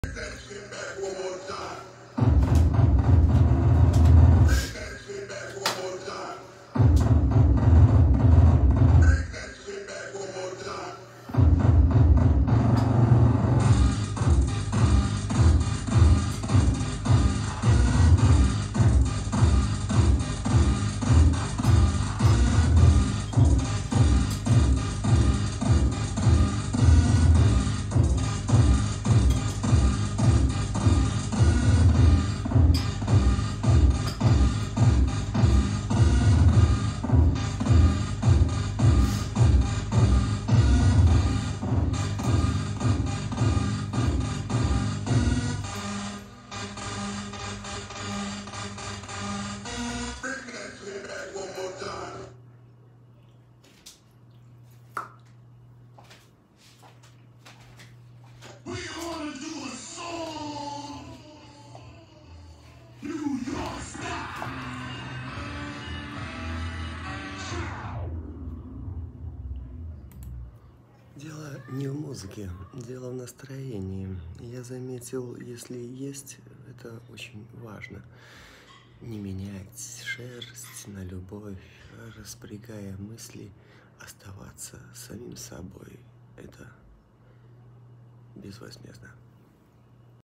Дело не в музыке, дело в настроении. Я заметил, если есть, это очень важно. Не менять шерсть на любовь, распрягая мысли, оставаться самим собой. Это безвозмездно.